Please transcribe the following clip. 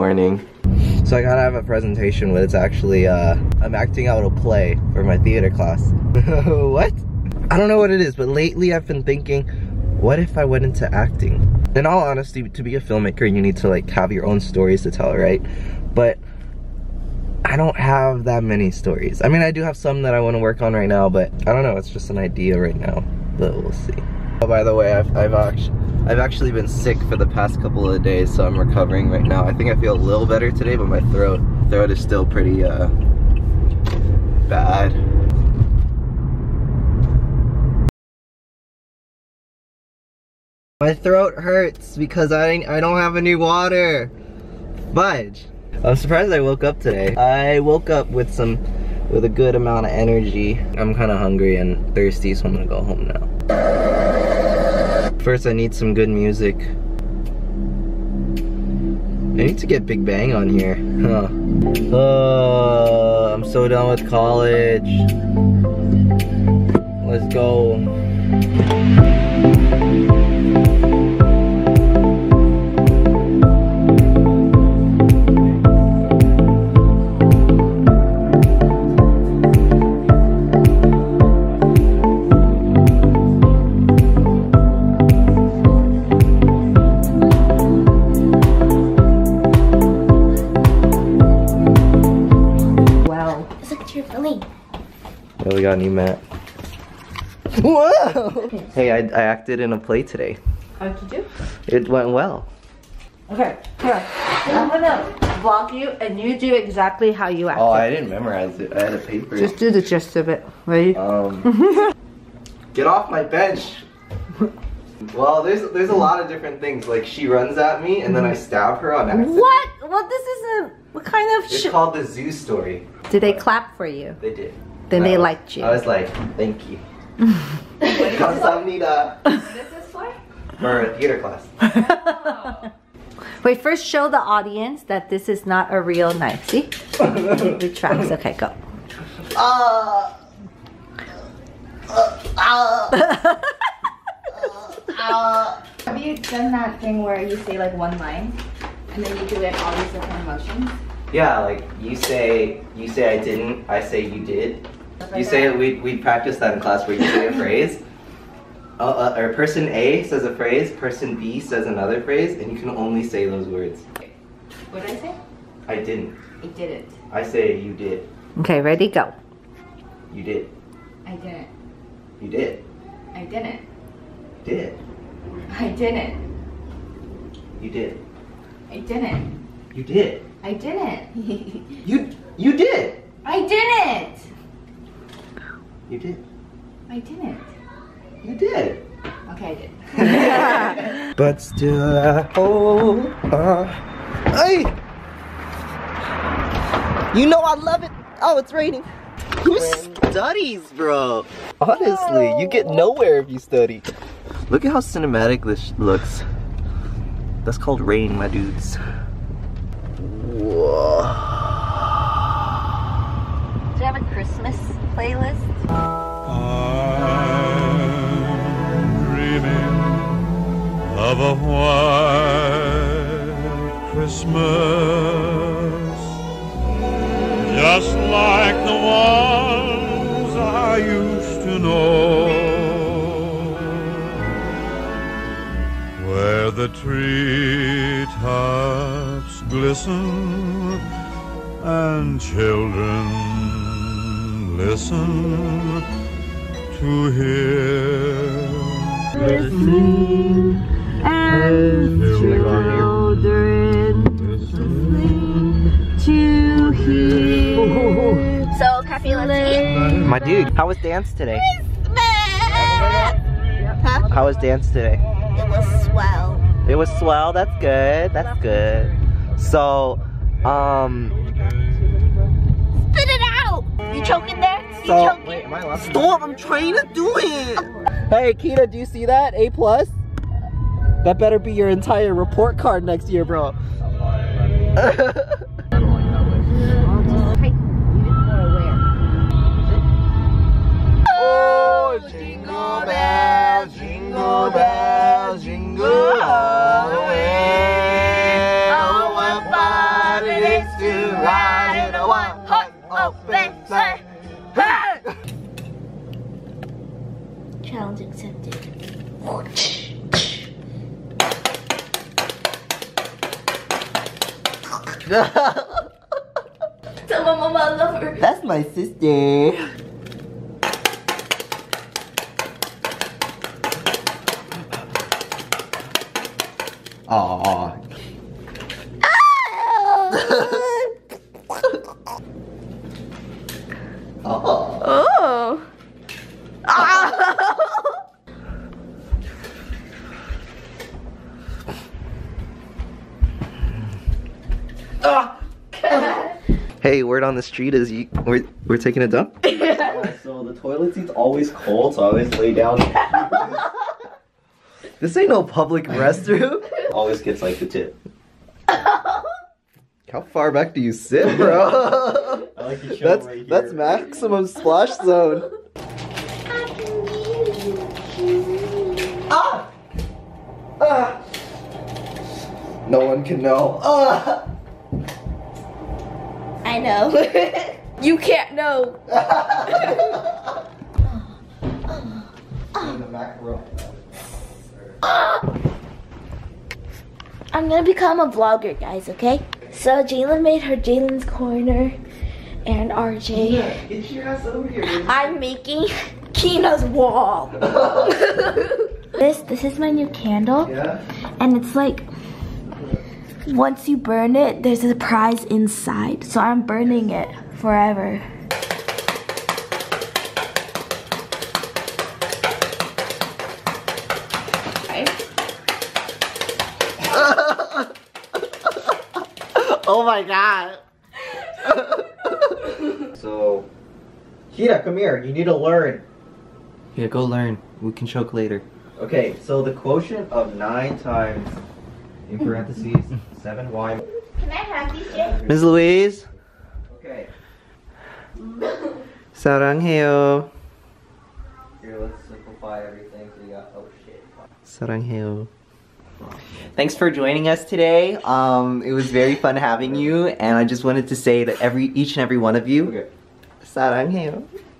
morning. So I gotta have a presentation where it's actually, I'm acting out a play for my theater class. What? I don't know what it is, but lately I've been thinking, what if I went into acting? In all honesty, to be a filmmaker, you need to like have your own stories to tell, right? But I don't have that many stories. I mean, I do have some that I want to work on right now, but I don't know, it's just an idea right now, but we'll see. Oh, by the way, I've actually been sick for the past couple of days, so I'm recovering right now. I think I feel a little better today, but my throat is still pretty bad. My throat hurts because I don't have any water. Fudge. I'm surprised I woke up today. I woke up with a good amount of energy. I'm kind of hungry and thirsty, so I'm gonna go home now. First, I need some good music. I need to get Big Bang on here. Huh. Oh, I'm so done with college. Let's go. Oh, we got a new mat. Whoa! Hey, I acted in a play today. How'd you do? It went well. Okay, here. I'm gonna vlog you and you do exactly how you acted. Oh, I didn't memorize it. I had a paper. Just do the gist of it. Ready? Get off my bench! Well, there's a lot of different things. Like, she runs at me and then I stab her on accident. What? Well, this isn't... What kind of It's called the zoo story. Did they clap for you? They did. Then they liked you. I was like, thank you. Kamsahamnida. This is for? For a theater class. Oh. Wait, first show the audience that this is not a real knife. See? It retracts. Okay, go. Have you done that thing where you say like one line and then you do it all these different emotions? Yeah, like you say I didn't, I say you did. You say it, we practiced that in class where you say a phrase. Or person A says a phrase, person B says another phrase, and you can only say those words. What did I say? I didn't. I didn't. I say you did. Okay, ready, go. You did. I didn't. You did. I didn't. Did. I didn't. You did. I didn't. You did. I didn't. You did. I didn't. You did. I didn't. You did. Okay, I did. But still I hold on. Hey! You know I love it. Oh, it's raining. Who studies, bro? Honestly, you get nowhere if you study. Look at how cinematic this looks. That's called rain, my dudes. Whoa. Do you have a Christmas playlist? I'm dreaming of a white Christmas, just like the ones I used to know, where the treetops glisten and children listen to hear Listening and children listening to hear. So, Cafe, let's eat. My dude, how was dance today? How was dance today? It was swell. It was swell, that's good, that's good. So, Spit it out! You choking there? You so, choking? wait, am I allowed to? Stop, I'm trying to do it! Hey, Kita, do you see that? A+? That better be your entire report card next year, bro. Oh, jingle bells, jingle bells, jingle all the way. Oh, what fun Challenge accepted. Tell my mama I love her. That's my sister. Aww. Oh. Hey, word on the street is we're taking a dump? So the toilet seat's always cold, so I always lay down. This ain't no public restroom. Always gets like the tip. How far back do you sit, bro? I like the show That's maximum splash zone. Ah! Ah! No one can know. Ah! I know. You can't know. I'm gonna become a vlogger, guys, okay? So Jalen made her Jalen's Corner and RJ. Yeah, get your ass over here. I'm making Kina's wall. This is my new candle. Yeah? And it's like, once you burn it, there's a prize inside. So I'm burning it forever. Oh my god. So, Kita, come here. You need to learn. Yeah, go learn. We can choke later. Okay, so the quotient of 9 times, in parentheses, 7y. Can I have these, Jay? Ms. Louise? Okay. 사랑해요. Here, let's simplify everything. So you got, oh shit. 사랑해요. Thanks for joining us today. It was very fun having you, and I just wanted to say to each and every one of you, Okay. 사랑해요.